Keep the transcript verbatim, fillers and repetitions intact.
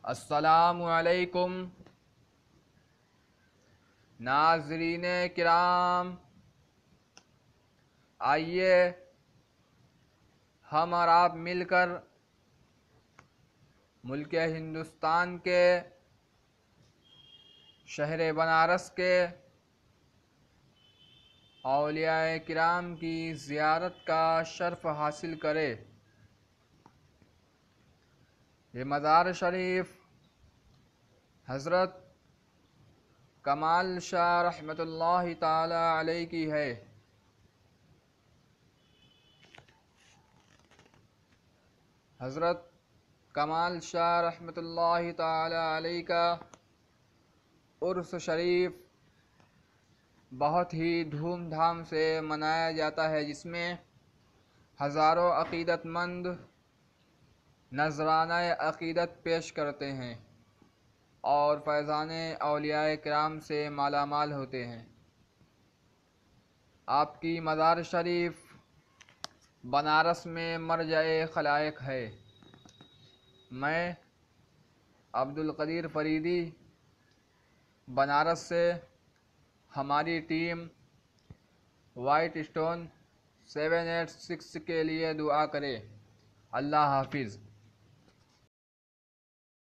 السلام علیکم ناظرین کرام، آئیے ہم اور آپ مل کر ملک ہندوستان کے شہر بنارس کے اولیاء کرام کی زیارت کا شرف حاصل کرے۔ یہ مزار شریف حضرت کمال شاہ رحمۃ اللہ تعالی علیہ کی ہے۔ حضرت کمال شاہ رحمۃ اللہ تعالی علیہ کا عرس شریف بہت ہی دھوم دھام سے منایا جاتا ہے، جس میں ہزاروں عقیدت مند نذرانہ عقیدت پیش کرتے ہیں اور فیضان اولیاء کرام سے مالا مال ہوتے ہیں۔ آپ کی مزار شریف بنارس میں مرجع خلائق ہے۔ میں عبدالقدیر فریدی بنارس سے، ہماری team white stone seven eight six کے لیے دعا کرے۔ اللہ حافظ۔